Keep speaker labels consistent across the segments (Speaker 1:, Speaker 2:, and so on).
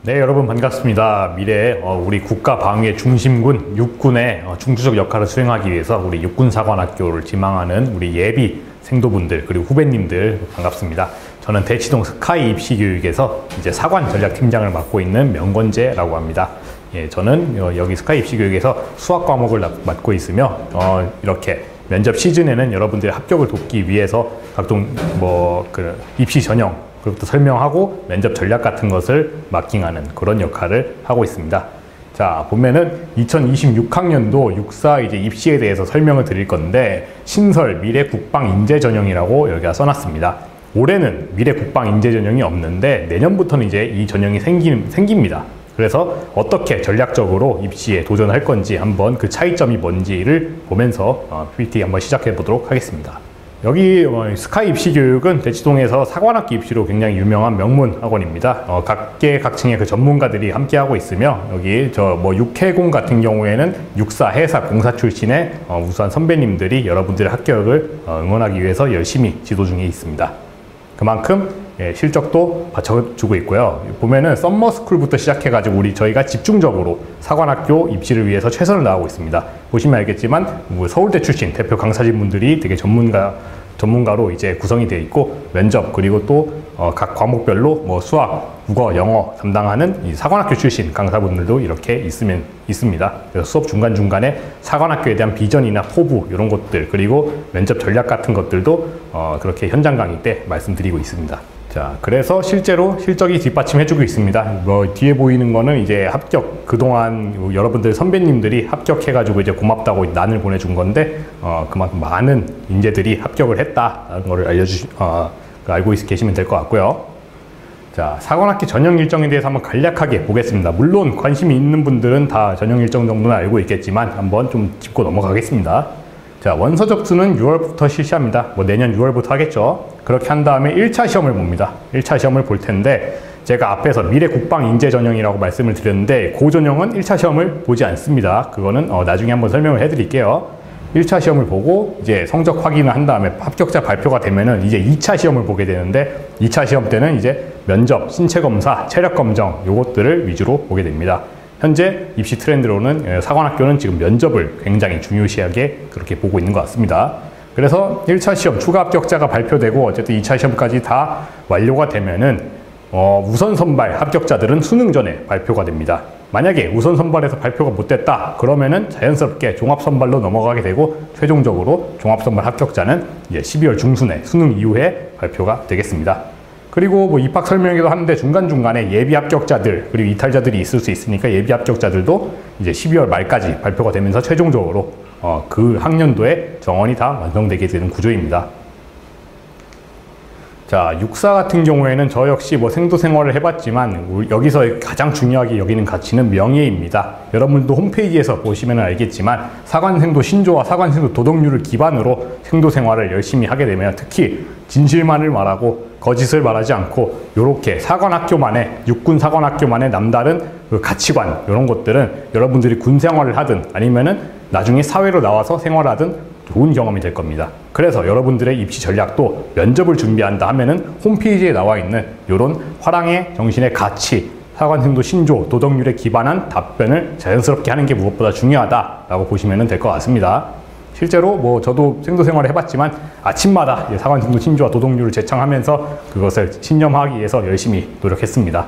Speaker 1: 네, 여러분 반갑습니다. 미래에 우리 국가 방위의 중심군 육군의 중추적 역할을 수행하기 위해서 우리 육군사관학교를 지망하는 우리 예비 생도분들 그리고 후배님들 반갑습니다. 저는 대치동 스카이 입시교육에서 이제 사관 전략팀장을 맡고 있는 명건재라고 합니다. 예, 저는 여기 스카이 입시교육에서 수학 과목을 맡고 있으며 이렇게 면접 시즌에는 여러분들의 합격을 돕기 위해서 각종 입시 전형 그것도 설명하고 면접 전략 같은 것을 마킹하는 그런 역할을 하고 있습니다. 자, 보면은 2026학년도 육사 이제 입시에 대해서 설명을 드릴 건데 신설 미래 국방 인재 전형이라고 여기가 써놨습니다. 올해는 미래 국방 인재 전형이 없는데 내년부터는 이제 이 전형이 생깁니다. 그래서 어떻게 전략적으로 입시에 도전할 건지 한번 그 차이점이 뭔지를 보면서 PPT 한번 시작해 보도록 하겠습니다. 여기 스카이 입시교육은 대치동에서 사관학교 입시로 굉장히 유명한 명문 학원입니다. 각계각층의 그 전문가들이 함께 하고 있으며 여기 육해공 같은 경우에는 육사, 해사, 공사 출신의 우수한 선배님들이 여러분들의 합격을 응원하기 위해서 열심히 지도 중에 있습니다. 그만큼 실적도 받쳐주고 있고요. 보면은 썸머스쿨부터 시작해가지고 저희가 집중적으로 사관학교 입시를 위해서 최선을 다하고 있습니다. 보시면 알겠지만 서울대 출신 대표 강사진 분들이 되게 전문가로 이제 구성이 되어 있고 면접 그리고 또 각 과목별로 수학, 국어, 영어 담당하는 이 사관학교 출신 강사분들도 이렇게 있습니다. 그래서 수업 중간중간에 사관학교에 대한 비전이나 포부 이런 것들 그리고 면접 전략 같은 것들도 그렇게 현장 강의 때 말씀드리고 있습니다. 자, 그래서 실제로 실적이 뒷받침해주고 있습니다. 뒤에 보이는 거는 이제 합격, 그동안 여러분들 선배님들이 합격해가지고 이제 고맙다고 난을 보내준 건데, 그만큼 많은 인재들이 합격을 했다는 거를 알고 계시면 될 것 같고요. 자, 사관학기 전형 일정에 대해서 한번 간략하게 보겠습니다. 물론 관심이 있는 분들은 다 전형 일정 정도는 알고 있겠지만 한번 좀 짚고 넘어가겠습니다. 자, 원서 접수는 6월부터 실시합니다. 내년 6월부터 하겠죠. 그렇게 한 다음에 1차 시험을 봅니다. 1차 시험을 볼 텐데 제가 앞에서 미래 국방 인재 전형이라고 말씀을 드렸는데 그 전형은 1차 시험을 보지 않습니다. 그거는 나중에 한번 설명을 해드릴게요. 1차 시험을 보고 이제 성적 확인을 한 다음에 합격자 발표가 되면은 이제 2차 시험을 보게 되는데 2차 시험 때는 이제 면접, 신체 검사, 체력 검정 요것들을 위주로 보게 됩니다. 현재 입시 트렌드로는 사관학교는 지금 면접을 굉장히 중요시하게 그렇게 보고 있는 것 같습니다. 그래서 1차 시험 추가 합격자가 발표되고 어쨌든 2차 시험까지 다 완료가 되면은 우선 선발 합격자들은 수능 전에 발표가 됩니다. 만약에 우선 선발에서 발표가 못 됐다 그러면은 자연스럽게 종합 선발로 넘어가게 되고 최종적으로 종합 선발 합격자는 이제 12월 중순에 수능 이후에 발표가 되겠습니다. 그리고 입학 설명회도 하는데 중간중간에 예비 합격자들 그리고 이탈자들이 있을 수 있으니까 예비 합격자들도 이제 12월 말까지 발표가 되면서 최종적으로 그 학년도에 정원이 다 완성되게 되는 구조입니다. 자, 육사 같은 경우에는 저 역시 생도 생활을 해봤지만 여기서 가장 중요하게 여기는 가치는 명예입니다. 여러분도 홈페이지에서 보시면 알겠지만 사관생도 신조와 사관생도 도덕률을 기반으로 생도 생활을 열심히 하게 되면 특히 진실만을 말하고 거짓을 말하지 않고 이렇게 사관학교만의 육군 사관학교만의 남다른 그 가치관 이런 것들은 여러분들이 군 생활을 하든 아니면은 나중에 사회로 나와서 생활하든 좋은 경험이 될 겁니다. 그래서 여러분들의 입시 전략도 면접을 준비한다 하면은 홈페이지에 나와 있는 이런 화랑의 정신의 가치, 사관생도 신조, 도덕률에 기반한 답변을 자연스럽게 하는 게 무엇보다 중요하다라고 보시면 될 것 같습니다. 실제로 저도 생도 생활을 해봤지만 아침마다 사관생도 신조와 도덕률을 제창하면서 그것을 신념하기 위해서 열심히 노력했습니다.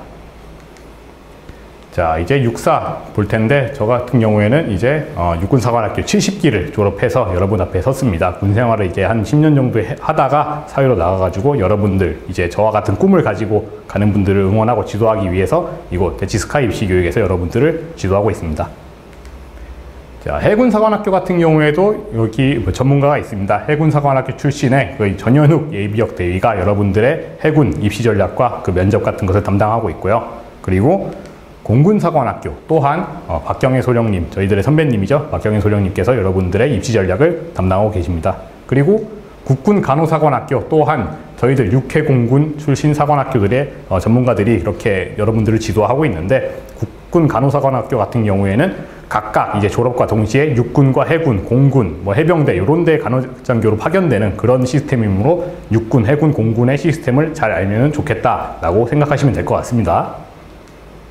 Speaker 1: 자, 이제 육사 볼 텐데 저 같은 경우에는 이제 육군사관학교 70기를 졸업해서 여러분 앞에 섰습니다. 군 생활을 이제 한 10년 정도 하다가 사회로 나가가지고 여러분들 이제 저와 같은 꿈을 가지고 가는 분들을 응원하고 지도하기 위해서 이곳 대치스카이 입시교육에서 여러분들을 지도하고 있습니다. 자, 해군사관학교 같은 경우에도 여기 전문가가 있습니다. 해군사관학교 출신의 전현욱 예비역 대위가 여러분들의 해군 입시 전략과 그 면접 같은 것을 담당하고 있고요. 그리고 공군사관학교 또한 박경혜 소령님, 저희들의 선배님이죠. 박경혜 소령님께서 여러분들의 입시 전략을 담당하고 계십니다. 그리고 국군간호사관학교 또한 저희들 육해공군 출신 사관학교들의 전문가들이 이렇게 여러분들을 지도하고 있는데 국군간호사관학교 같은 경우에는 각각 이제 졸업과 동시에 육군과 해군, 공군, 해병대 이런 데 간호장교로 파견되는 그런 시스템이므로 육군, 해군, 공군의 시스템을 잘 알면 좋겠다라고 생각하시면 될 것 같습니다.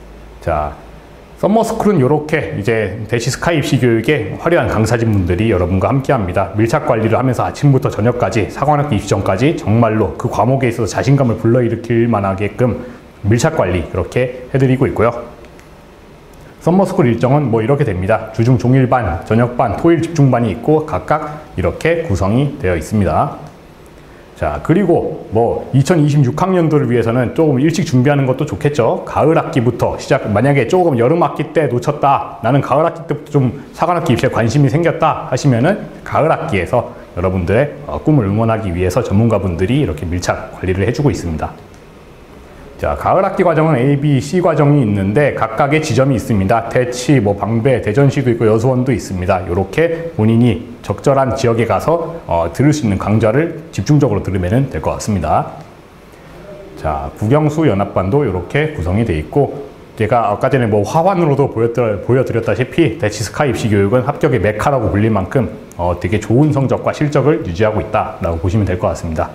Speaker 1: 자, 썸머스쿨은 이렇게 이제 대치 스카이 입시 교육에 화려한 강사진 분들이 여러분과 함께 합니다. 밀착 관리를 하면서 아침부터 저녁까지 사관학교 입시 전까지 정말로 그 과목에 있어서 자신감을 불러일으킬 만하게끔 밀착 관리 그렇게 해드리고 있고요. 썸머스쿨 일정은 뭐 이렇게 됩니다. 주중 종일반, 저녁반, 토일 집중반이 있고 각각 이렇게 구성이 되어 있습니다. 자, 그리고 뭐 2026학년도를 위해서는 조금 일찍 준비하는 것도 좋겠죠. 가을 학기부터 시작, 만약에 조금 여름 학기 때 놓쳤다, 나는 가을 학기 때부터 좀 사관학교 입시에 관심이 생겼다 하시면은 가을 학기에서 여러분들의 꿈을 응원하기 위해서 전문가분들이 이렇게 밀착 관리를 해주고 있습니다. 자, 가을 학기 과정은 A, B, C 과정이 있는데 각각의 지점이 있습니다. 대치, 뭐 방배, 대전시도 있고 여수원도 있습니다. 이렇게 본인이 적절한 지역에 가서 들을 수 있는 강좌를 집중적으로 들으면 될 것 같습니다. 자, 국영수 연합반도 이렇게 구성이 되어 있고, 제가 아까 전에 뭐 화환으로도 보여드렸다시피 대치 스카이 입시 교육은 합격의 메카라고 불릴 만큼 되게 좋은 성적과 실적을 유지하고 있다라고 보시면 될 것 같습니다.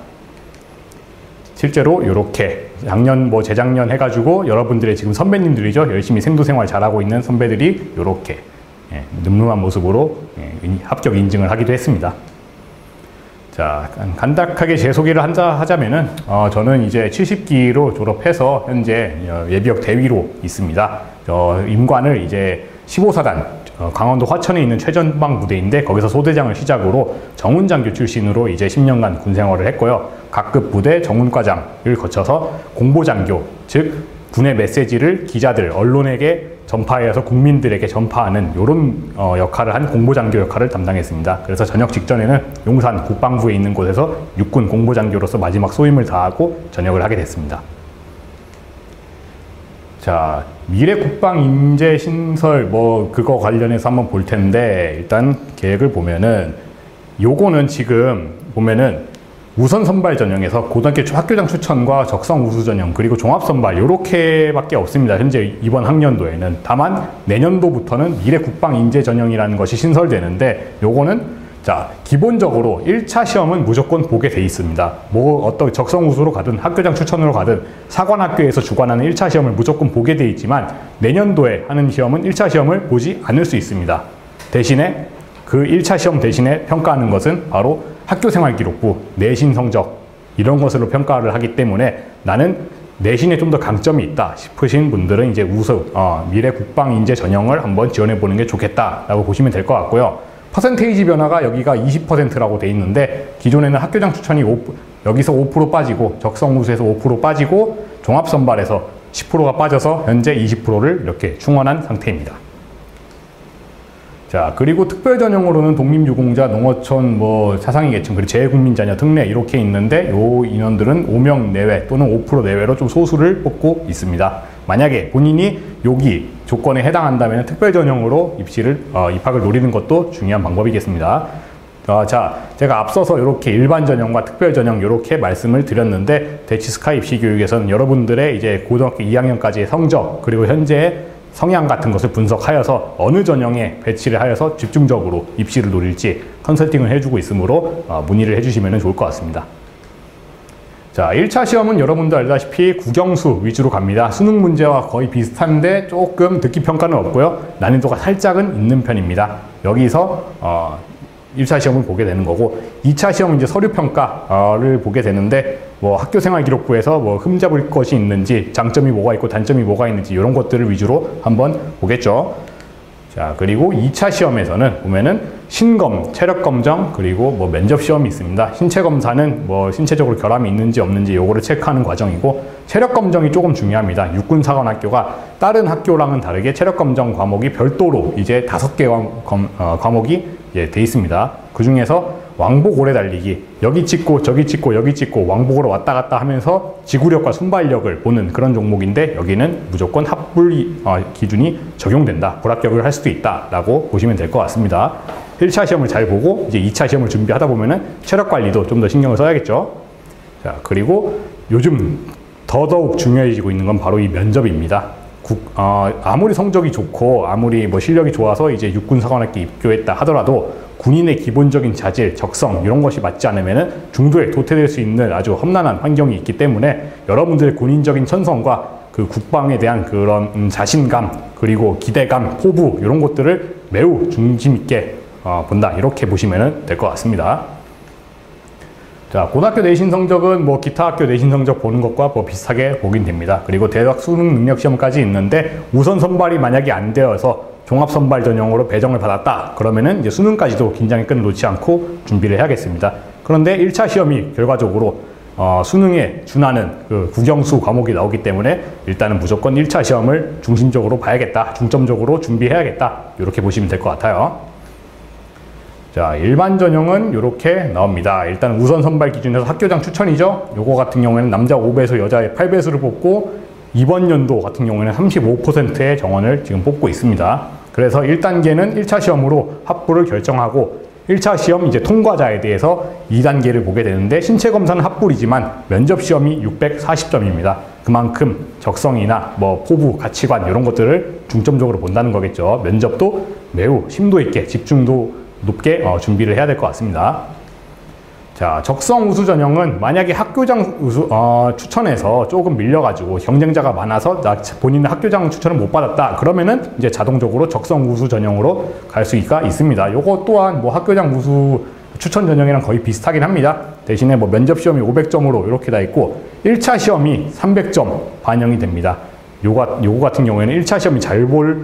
Speaker 1: 실제로 이렇게 작년 뭐 재작년 해가지고 여러분들의 지금 선배님들이죠, 열심히 생도생활 잘하고 있는 선배들이 이렇게 늠름한 모습으로 합격 인증을 하기도 했습니다. 자, 간략하게 제 소개를 하자면은 저는 이제 70기로 졸업해서 현재 예비역 대위로 있습니다. 임관을 이제 15사단 강원도 화천에 있는 최전방 부대인데 거기서 소대장을 시작으로 정훈장교 출신으로 이제 10년간 군 생활을 했고요. 각급 부대 정훈과장을 거쳐서 공보장교, 즉 군의 메시지를 기자들, 언론에게 전파해서 국민들에게 전파하는 이런 역할을 한 공보장교 역할을 담당했습니다. 그래서 전역 직전에는 용산 국방부에 있는 곳에서 육군 공보장교로서 마지막 소임을 다하고 전역을 하게 됐습니다. 자, 미래국방인재신설 뭐 그거 관련해서 한번 볼 텐데, 일단 계획을 보면은 요거는 지금 보면은 우선 선발 전형에서 고등학교 학교장 추천과 적성 우수 전형 그리고 종합 선발 요렇게밖에 없습니다. 현재 이번 학년도에는. 다만 내년도부터는 미래국방인재 전형이라는 것이 신설되는데, 요거는 자, 기본적으로 1차 시험은 무조건 보게 돼 있습니다. 뭐 어떤 적성 우수로 가든 학교장 추천으로 가든 사관학교에서 주관하는 1차 시험을 무조건 보게 돼 있지만, 내년도에 하는 시험은 1차 시험을 보지 않을 수 있습니다. 대신에 그 1차 시험 대신에 평가하는 것은 바로 학교생활기록부, 내신 성적 이런 것으로 평가를 하기 때문에 나는 내신에 좀 더 강점이 있다 싶으신 분들은 이제 미래국방인재 전형을 한번 지원해 보는 게 좋겠다라고 보시면 될 것 같고요. 퍼센테이지 변화가 여기가 20%라고 돼 있는데, 기존에는 학교장 추천이 여기서 5% 빠지고 적성 우수에서 5% 빠지고 종합선발에서 10%가 빠져서 현재 20%를 이렇게 충원한 상태입니다. 자, 그리고 특별 전형으로는 독립유공자, 농어촌, 뭐 사상위계층, 그리고 재외국민자녀, 특례 이렇게 있는데, 요 인원들은 5명 내외 또는 5% 내외로 좀 소수를 뽑고 있습니다. 만약에 본인이 여기 조건에 해당한다면 특별 전형으로 입학을 노리는 것도 중요한 방법이겠습니다. 자, 제가 앞서서 이렇게 일반 전형과 특별 전형 이렇게 말씀을 드렸는데, 대치 스카이 입시 교육에서는 여러분들의 이제 고등학교 2학년까지의 성적 그리고 현재 성향 같은 것을 분석하여서 어느 전형에 배치를 하여서 집중적으로 입시를 노릴지 컨설팅을 해주고 있으므로 문의를 해주시면 좋을 것 같습니다. 자, 1차 시험은 여러분도 알다시피 국영수 위주로 갑니다. 수능 문제와 거의 비슷한데 조금 듣기 평가는 없고요. 난이도가 살짝은 있는 편입니다. 여기서 1차 시험을 보게 되는 거고, 2차 시험은 이제 서류평가를 보게 되는데, 뭐 학교생활기록부에서 뭐 흠잡을 것이 있는지, 장점이 뭐가 있고 단점이 뭐가 있는지 이런 것들을 위주로 한번 보겠죠. 자, 그리고 2차 시험에서는 보면은 신검, 체력검정, 그리고 뭐 면접시험이 있습니다. 신체검사는 뭐 신체적으로 결함이 있는지 없는지 요거를 체크하는 과정이고, 체력검정이 조금 중요합니다. 육군사관학교가 다른 학교랑은 다르게 체력검정 과목이 별도로 이제 5개 과목이 돼 있습니다. 그 중에서 왕복 오래 달리기, 여기 찍고 저기 찍고 여기 찍고 왕복으로 왔다 갔다 하면서 지구력과 순발력을 보는 그런 종목인데, 여기는 무조건 합불 기준이 적용된다, 불합격을 할 수도 있다라고 보시면 될 것 같습니다. 1차 시험을 잘 보고 이제 2차 시험을 준비하다 보면은 체력 관리도 좀 더 신경을 써야겠죠. 자, 그리고 요즘 더더욱 중요해지고 있는 건 바로 이 면접입니다. 아무리 성적이 좋고 아무리 뭐 실력이 좋아서 이제 육군사관학교 입교했다 하더라도 군인의 기본적인 자질, 적성 이런 것이 맞지 않으면 중도에 도태될 수 있는 아주 험난한 환경이 있기 때문에, 여러분들의 군인적인 천성과 그 국방에 대한 그런 자신감, 그리고 기대감, 포부 이런 것들을 매우 중심 있게 본다, 이렇게 보시면 될 것 같습니다. 자, 고등학교 내신 성적은 뭐 기타 학교 내신 성적 보는 것과 뭐 비슷하게 보긴 됩니다. 그리고 대학 수능 능력 시험까지 있는데 우선 선발이 만약에 안 되어서 종합 선발 전형으로 배정을 받았다, 그러면은 이제 수능까지도 긴장의 끈을 놓지 않고 준비를 해야겠습니다. 그런데 1차 시험이 결과적으로 수능에 준하는 그 국영수 과목이 나오기 때문에 일단은 무조건 1차 시험을 중심적으로 봐야겠다, 중점적으로 준비해야겠다, 이렇게 보시면 될 것 같아요. 자, 일반 전형은 이렇게 나옵니다. 일단 우선 선발 기준에서 학교장 추천이죠. 요거 같은 경우에는 남자 5배수, 여자 8배수를 뽑고 이번 연도 같은 경우에는 35%의 정원을 지금 뽑고 있습니다. 그래서 1단계는 1차 시험으로 합부를 결정하고 1차 시험 이제 통과자에 대해서 2단계를 보게 되는데, 신체 검사는 합불이지만 면접 시험이 640점입니다. 그만큼 적성이나 뭐 포부, 가치관 이런 것들을 중점적으로 본다는 거겠죠. 면접도 매우 심도 있게, 집중도 높게 준비를 해야 될 것 같습니다. 자, 적성 우수 전형은 만약에 학교장 우수 추천해서 조금 밀려가지고 경쟁자가 많아서 본인의 학교장 추천을 못 받았다, 그러면은 이제 자동적으로 적성 우수 전형으로 갈 수가 있습니다. 요거 또한 뭐 학교장 우수 추천 전형이랑 거의 비슷하긴 합니다. 대신에 뭐 면접 시험이 500점으로 이렇게 다 있고 1차 시험이 300점 반영이 됩니다. 요거 같은 경우에는 1차 시험이 잘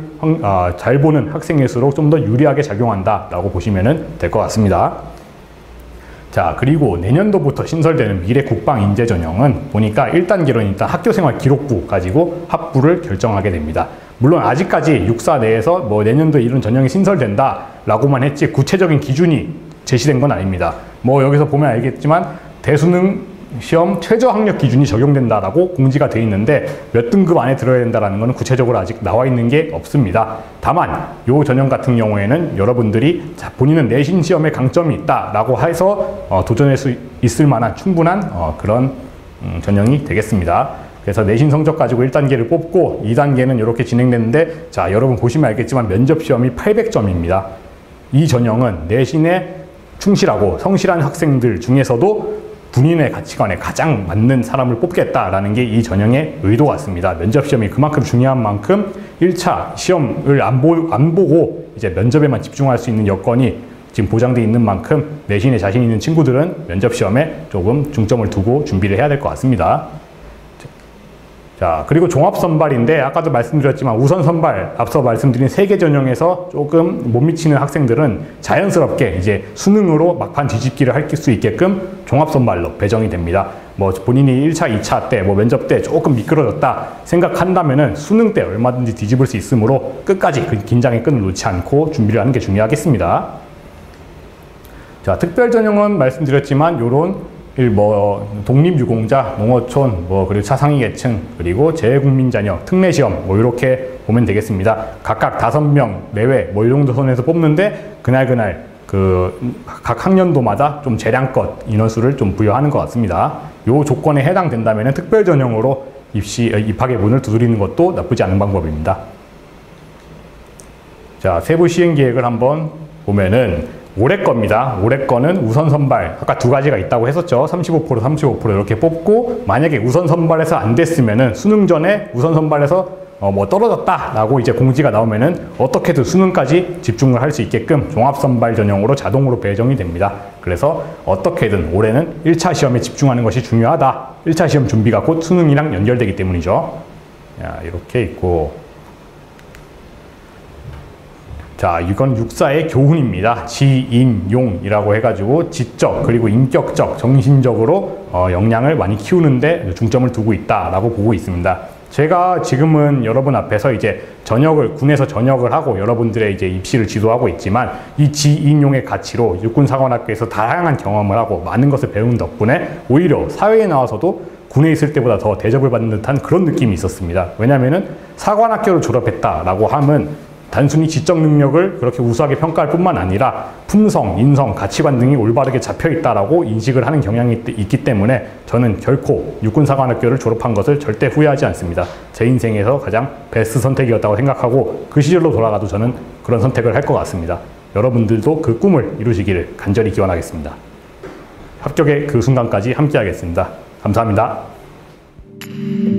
Speaker 1: 보는 학생일수록 좀 더 유리하게 작용한다 라고 보시면 될 것 같습니다. 자, 그리고 내년도부터 신설되는 미래 국방 인재 전형은 보니까 1단계로는 일단 학교생활 기록부 가지고 합부를 결정하게 됩니다. 물론 아직까지 육사 내에서 뭐 내년도에 이런 전형이 신설된다 라고만 했지 구체적인 기준이 제시된 건 아닙니다. 뭐 여기서 보면 알겠지만 대수능 시험 최저 학력 기준이 적용된다라고 공지가 되어 있는데 몇 등급 안에 들어야 된다라는 것은 구체적으로 아직 나와 있는 게 없습니다. 다만 이 전형 같은 경우에는 여러분들이 본인은 내신 시험에 강점이 있다라고 해서 도전할 수 있을 만한 충분한 그런 전형이 되겠습니다. 그래서 내신 성적 가지고 1단계를 뽑고 2단계는 이렇게 진행됐는데, 자, 여러분 보시면 알겠지만 면접 시험이 800점입니다. 이 전형은 내신에 충실하고 성실한 학생들 중에서도 본인의 가치관에 가장 맞는 사람을 뽑겠다라는 게 이 전형의 의도 같습니다. 면접 시험이 그만큼 중요한 만큼 1차 시험을 안 보고 이제 면접에만 집중할 수 있는 여건이 지금 보장되어 있는 만큼 내신에 자신 있는 친구들은 면접 시험에 조금 중점을 두고 준비를 해야 될 것 같습니다. 자, 그리고 종합 선발인데 아까도 말씀드렸지만 우선 선발, 앞서 말씀드린 3개 전형에서 조금 못 미치는 학생들은 자연스럽게 이제 수능으로 막판 뒤집기를 할 수 있게끔 종합 선발로 배정이 됩니다. 뭐 본인이 1차, 2차 때, 뭐 면접 때 조금 미끄러졌다 생각한다면은 수능 때 얼마든지 뒤집을 수 있으므로 끝까지 그 긴장의 끈을 놓지 않고 준비를 하는 게 중요하겠습니다. 자, 특별 전형은 말씀드렸지만 요런 독립유공자, 농어촌, 그리고 차상위 계층, 그리고 재외국민자녀, 특례시험, 이렇게 보면 되겠습니다. 각각 5명 내외, 이 정도 선에서 뽑는데, 그날 각 학년도마다 좀 재량껏 인원수를 좀 부여하는 것 같습니다. 요 조건에 해당된다면 특별 전형으로 입학의 문을 두드리는 것도 나쁘지 않은 방법입니다. 자, 세부 시행 계획을 한번 보면은, 올해 겁니다. 올해 거는 우선 선발, 아까 2가지가 있다고 했었죠. 35%, 35% 이렇게 뽑고, 만약에 우선 선발에서 안 됐으면은 수능 전에 우선 선발에서 떨어졌다라고 이제 공지가 나오면은 어떻게든 수능까지 집중을 할 수 있게끔 종합 선발 전형으로 자동으로 배정이 됩니다. 그래서 어떻게든 올해는 1차 시험에 집중하는 것이 중요하다. 1차 시험 준비가 곧 수능이랑 연결되기 때문이죠. 자, 이렇게 있고. 자, 이건 육사의 교훈입니다. 지인용이라고 해가지고 지적 그리고 인격적, 정신적으로 역량을 많이 키우는데 중점을 두고 있다라고 보고 있습니다. 제가 지금은 여러분 앞에서 이제 군에서 전역을 하고 여러분들의 이제 입시를 지도하고 있지만, 이 지인용의 가치로 육군사관학교에서 다양한 경험을 하고 많은 것을 배운 덕분에 오히려 사회에 나와서도 군에 있을 때보다 더 대접을 받는 듯한 그런 느낌이 있었습니다. 왜냐면은 사관학교를 졸업했다라고 하면 단순히 지적 능력을 그렇게 우수하게 평가할 뿐만 아니라 품성, 인성, 가치관 등이 올바르게 잡혀있다라고 인식을 하는 경향이 있기 때문에 저는 결코 육군사관학교를 졸업한 것을 절대 후회하지 않습니다. 제 인생에서 가장 베스트 선택이었다고 생각하고 그 시절로 돌아가도 저는 그런 선택을 할 것 같습니다. 여러분들도 그 꿈을 이루시기를 간절히 기원하겠습니다. 합격의 그 순간까지 함께 하겠습니다. 감사합니다.